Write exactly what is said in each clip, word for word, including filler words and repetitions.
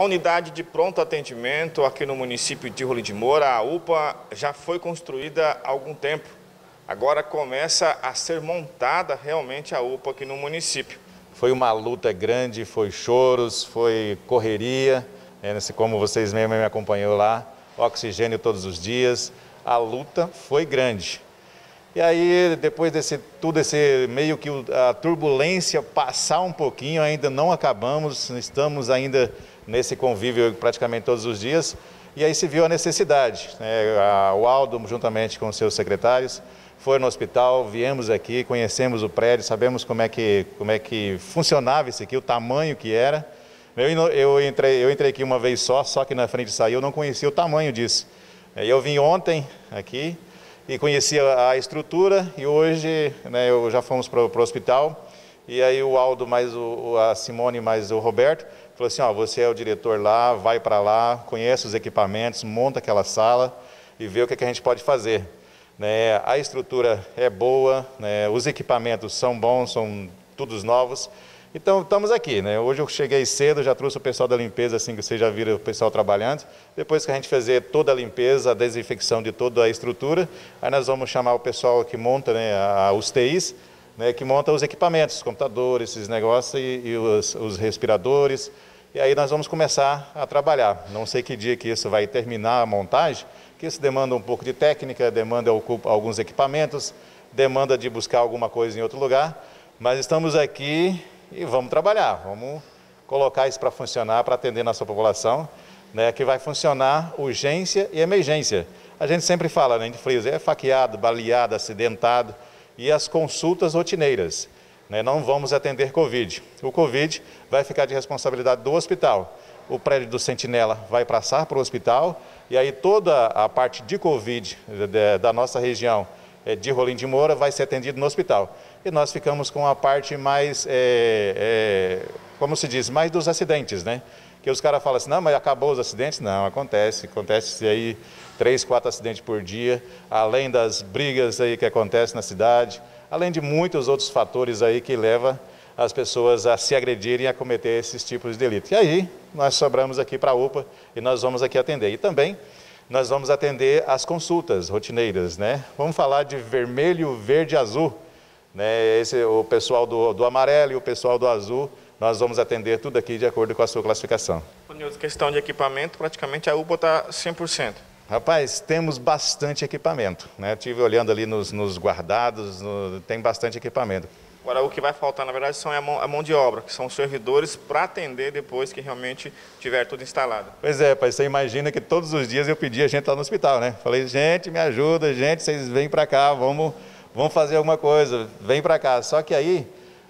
A unidade de pronto atendimento aqui no município de Rolim de Moura, a U P A, já foi construída há algum tempo. Agora começa a ser montada realmente a U P A aqui no município. Foi uma luta grande, foi choros, foi correria, é, como vocês mesmos me acompanhou lá, oxigênio todos os dias. A luta foi grande. E aí, depois desse tudo esse meio que a turbulência passar um pouquinho, ainda não acabamos, estamos ainda nesse convívio praticamente todos os dias, e aí se viu a necessidade, né? O Aldo, juntamente com os seus secretários, foi no hospital, viemos aqui, conhecemos o prédio, sabemos como é que, como é que funcionava isso aqui, o tamanho que era. Eu, eu, entrei, eu entrei aqui uma vez só, só que na frente saiu, eu não conhecia o tamanho disso. Eu vim ontem aqui e conheci a, a estrutura, e hoje, né, eu já fomos para o hospital, e aí o Aldo, mais o, a Simone, mais o Roberto, falou assim, ó, você é o diretor lá, vai para lá, conhece os equipamentos, monta aquela sala e vê o que, que a gente pode fazer. Né, a estrutura é boa, né, os equipamentos são bons, são todos novos. Então, estamos aqui, né? Hoje eu cheguei cedo, já trouxe o pessoal da limpeza, assim que vocês já viram o pessoal trabalhando. Depois que a gente fizer toda a limpeza, a desinfecção de toda a estrutura, aí nós vamos chamar o pessoal que monta, né, a, os T Is, né, que monta os equipamentos, os computadores, esses negócios, e, e os, os respiradores. E aí nós vamos começar a trabalhar. Não sei que dia que isso vai terminar a montagem, que isso demanda um pouco de técnica, demanda alguns equipamentos, demanda de buscar alguma coisa em outro lugar, mas estamos aqui e vamos trabalhar, vamos colocar isso para funcionar, para atender nossa população, né, que vai funcionar urgência e emergência. A gente sempre fala, né, a gente frisa, é faqueado, baleado, acidentado, e as consultas rotineiras, né, não vamos atender Covid. O Covid vai ficar de responsabilidade do hospital. O prédio do Sentinela vai passar para o hospital, e aí toda a parte de Covid da nossa região de Rolim de Moura vai ser atendido no hospital. E nós ficamos com a parte mais, é, é, como se diz, mais dos acidentes, né? Que os caras falam assim, não, mas acabou os acidentes? Não, acontece, acontece aí três, quatro acidentes por dia, além das brigas aí que acontecem na cidade, além de muitos outros fatores aí que levam as pessoas a se agredirem e a cometer esses tipos de delitos. E aí, nós sobramos aqui para a U P A e nós vamos aqui atender. E também nós vamos atender as consultas rotineiras, né? Vamos falar de vermelho, verde e azul, né? Esse, o pessoal do, do amarelo e o pessoal do azul, nós vamos atender tudo aqui de acordo com a sua classificação. Questão de equipamento, praticamente a U P A está cem por cento. Rapaz, temos bastante equipamento, né? Estive olhando ali nos, nos guardados, no, tem bastante equipamento. Agora, o que vai faltar, na verdade, são a mão, a mão de obra, que são os servidores para atender depois que realmente tiver tudo instalado. Pois é, pai, você imagina que todos os dias eu pedi a gente lá no hospital, né? Falei, gente, me ajuda, gente, vocês vêm para cá, vamos, vamos fazer alguma coisa, vem para cá. Só que aí,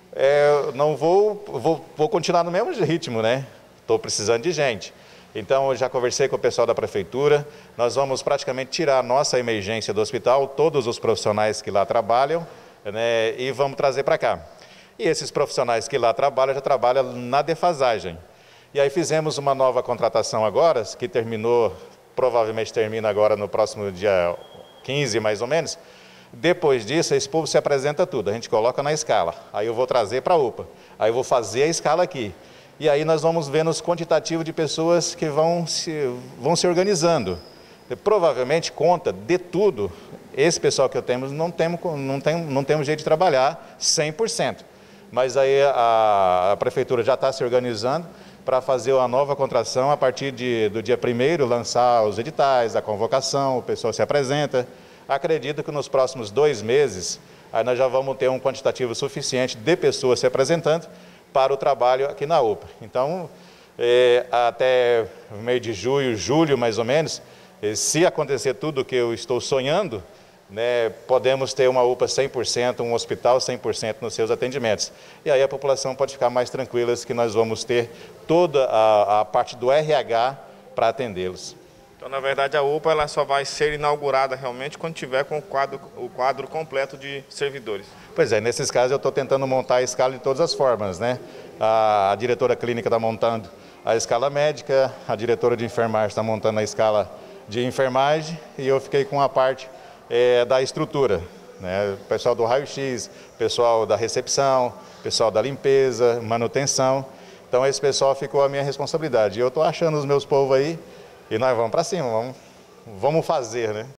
é, não vou, vou, vou continuar no mesmo ritmo, né? Estou precisando de gente. Então, eu já conversei com o pessoal da prefeitura, nós vamos praticamente tirar a nossa emergência do hospital, todos os profissionais que lá trabalham, né, e vamos trazer para cá. E esses profissionais que lá trabalham, já trabalham na defasagem. E aí fizemos uma nova contratação agora, que terminou, provavelmente termina agora no próximo dia quinze, mais ou menos. Depois disso, esse povo se apresenta tudo, a gente coloca na escala. Aí eu vou trazer para a U P A, aí eu vou fazer a escala aqui. E aí nós vamos vendo os quantitativos de pessoas que vão se, vão se organizando. E, provavelmente, conta de tudo, esse pessoal que eu temos, não temos, não tem, não temos jeito de trabalhar cem por cento. Mas aí a, a prefeitura já está se organizando para fazer uma nova contratação a partir de, do dia primeiro, lançar os editais, a convocação, o pessoal se apresenta. Acredito que nos próximos dois meses, aí nós já vamos ter um quantitativo suficiente de pessoas se apresentando para o trabalho aqui na U P A. Então, é, até meio de junho, julho mais ou menos, se acontecer tudo o que eu estou sonhando, né, podemos ter uma U P A cem por cento, um hospital cem por cento nos seus atendimentos. E aí a população pode ficar mais tranquila que nós vamos ter toda a, a parte do R H para atendê-los. Então, na verdade, a U P A ela só vai ser inaugurada realmente quando tiver com o quadro, o quadro completo de servidores. Pois é, nesses casos eu estou tentando montar a escala de todas as formas, né? A, a diretora clínica está montando a escala médica, a diretora de enfermagem está montando a escala de enfermagem, e eu fiquei com a parte é, da estrutura, né? O pessoal do raio-x, pessoal da recepção, pessoal da limpeza, manutenção. Então esse pessoal ficou a minha responsabilidade. E eu estou achando os meus povos aí e nós vamos para cima, vamos, vamos fazer, né?